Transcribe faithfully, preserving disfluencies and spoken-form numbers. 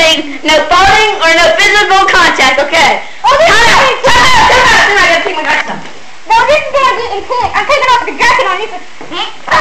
touching, no farting, or no physical contact, okay? Oh, this Time is out! getting Time out! Time out! Time out! I gotta take my glasses off. No, this is getting pink. I'm taking off the jacket on you.